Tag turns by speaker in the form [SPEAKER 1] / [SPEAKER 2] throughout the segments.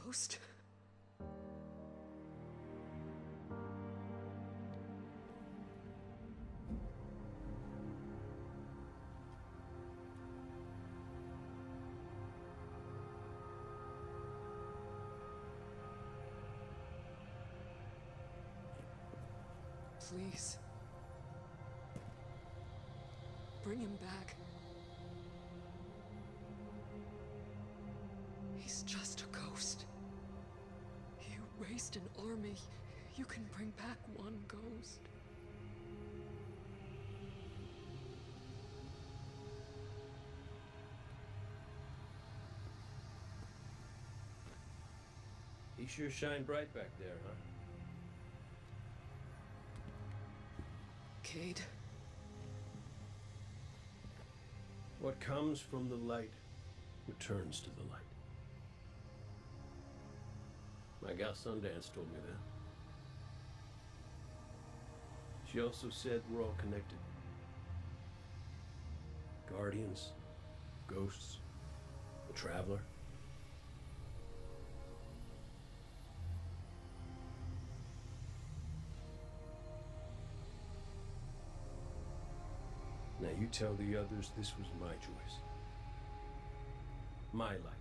[SPEAKER 1] ghost? Please. Bring him back. He's just a ghost. You raised an army. You can bring back one ghost.
[SPEAKER 2] He sure shined bright back there, huh?
[SPEAKER 1] Cayde.
[SPEAKER 2] What comes from the light returns to the light. My gal Sundance told me that. She also said we're all connected. Guardians, ghosts, the Traveler. Now you tell the others this was my choice. My light.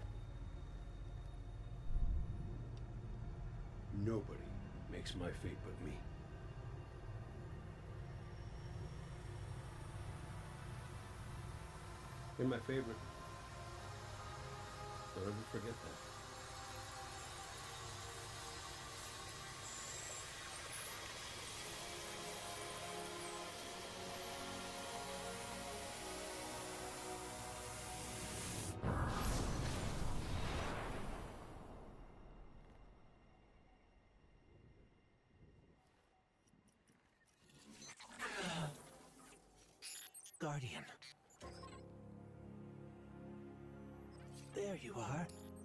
[SPEAKER 2] Nobody makes my fate but me. You're my favorite. Don't ever forget that.
[SPEAKER 3] Guardian. There you are.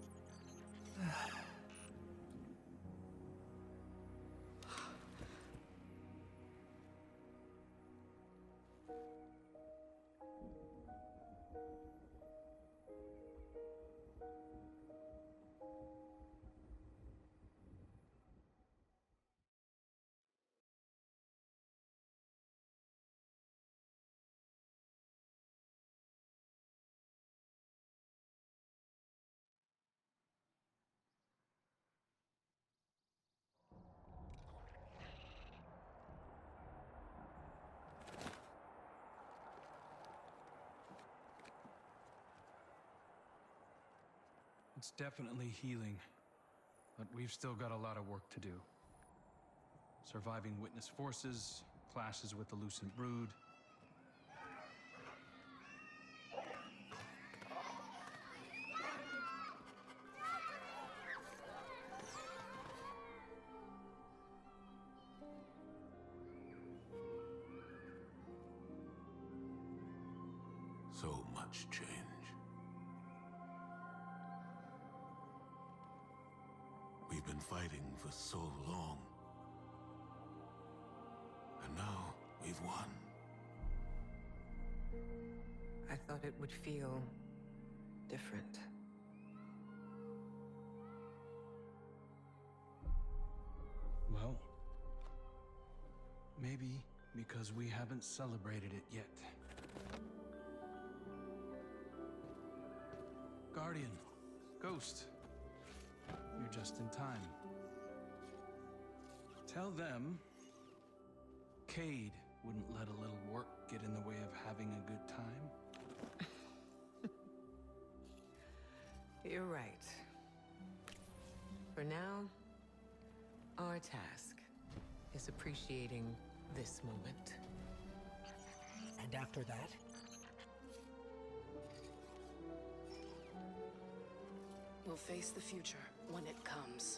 [SPEAKER 4] It's definitely healing, but we've still got a lot of work to do. Surviving witness forces, clashes with the Lucent Brood.
[SPEAKER 5] So much change. We've been fighting for so long. And now we've won.
[SPEAKER 6] I thought it would feel different.
[SPEAKER 4] Well, maybe because we haven't celebrated it yet. Guardian, Ghost, you're just in time. Tell them Cayde wouldn't let a little work get in the way of having a good time.
[SPEAKER 6] You're right. For now, our task is appreciating this moment.
[SPEAKER 3] And after that?
[SPEAKER 1] We'll face the future when it comes.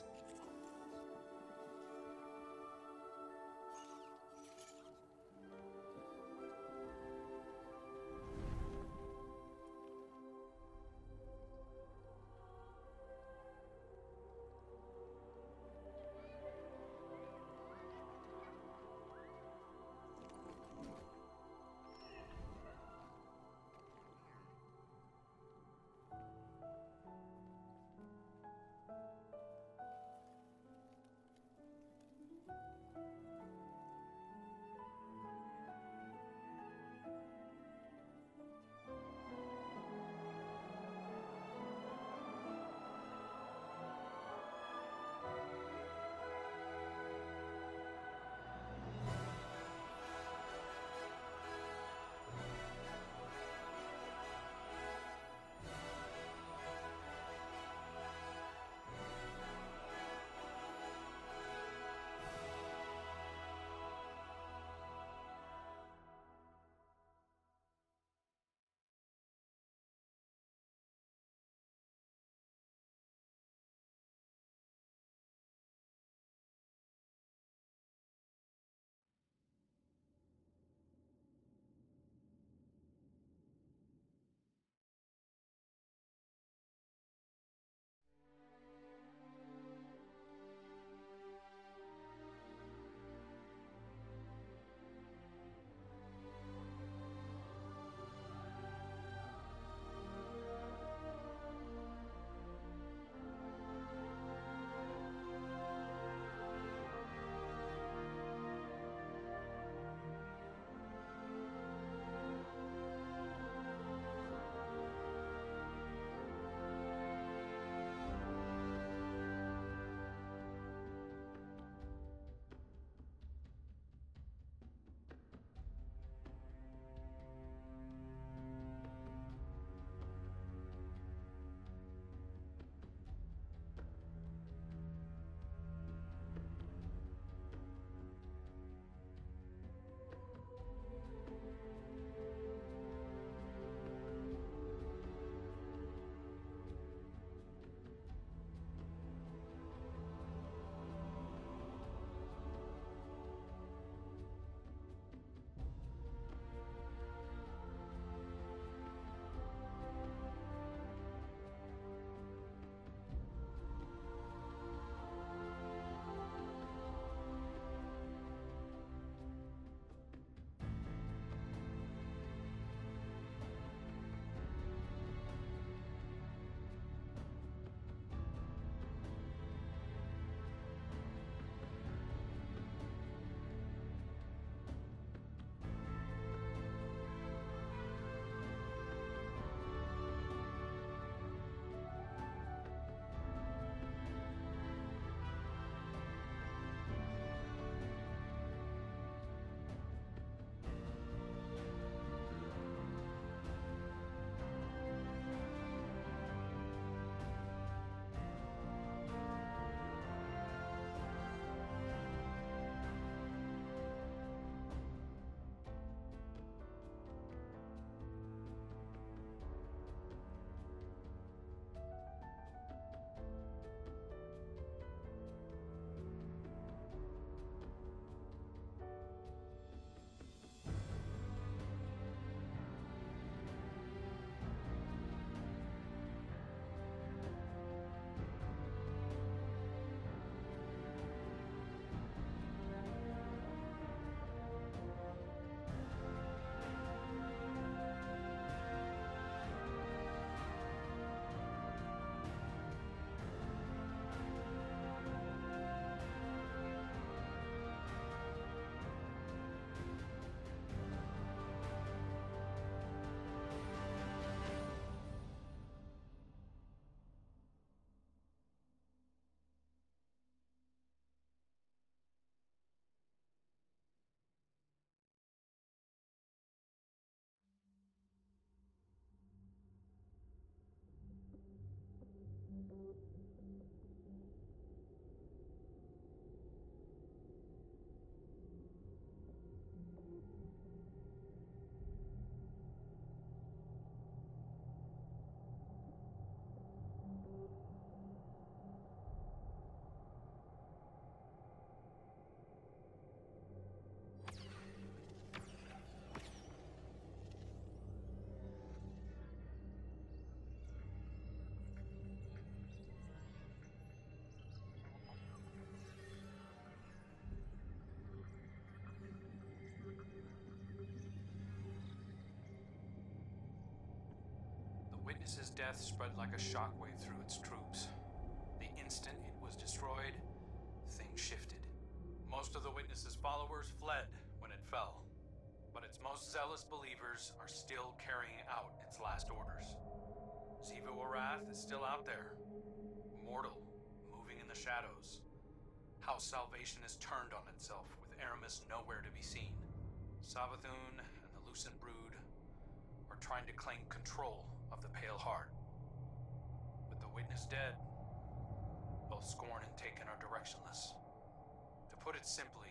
[SPEAKER 4] Witness's death spread like a shockwave through its troops. The instant it was destroyed, things shifted. Most of the Witness's followers fled when it fell, but its most zealous believers are still carrying out its last orders. Xivu Arath is still out there, mortal, moving in the shadows. House Salvation has turned on itself, with Aramis nowhere to be seen. Savathun and the Lucent Brood are trying to claim control of the Pale Heart. With the Witness dead, both Scorn and Taken are directionless. To put it simply,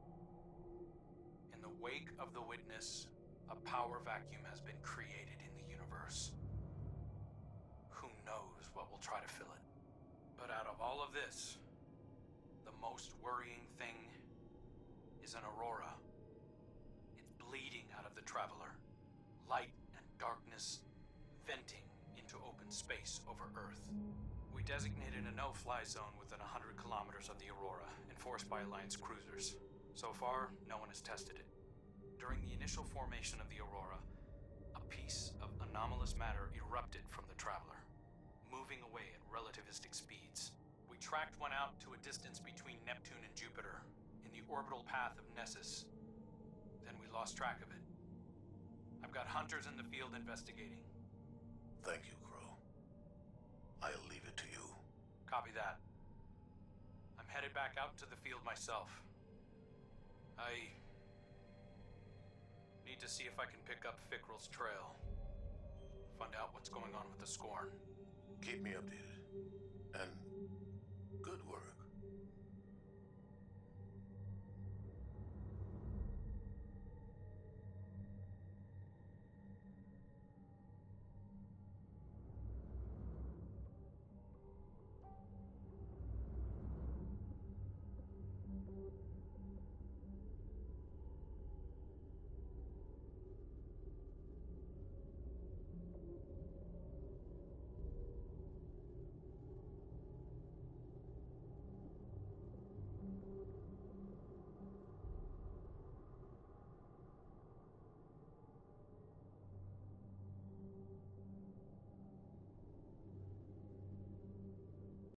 [SPEAKER 4] in the wake of the Witness, a power vacuum has been created in the universe. Who knows what will try to fill it? But out of all of this, the most worrying thing is an Aurora. It's bleeding out of the Traveler. Light and darkness venting into open space over Earth. We designated a no-fly zone within 100 kilometers of the Aurora, enforced by Alliance cruisers. So far, no one has tested it. During the initial formation of the Aurora, a piece of anomalous matter erupted from the Traveler, moving away at relativistic speeds. We tracked one out to a distance between Neptune and Jupiter, in the orbital path of Nessus. Then we lost track of it. I've got hunters in the field investigating.
[SPEAKER 5] Thank you, Crow. I'll leave it to you.
[SPEAKER 4] Copy that. I'm headed back out to the field myself. I need to see if I can pick up Fikrul's trail. Find out what's going on with the Scorn.
[SPEAKER 5] Keep me updated.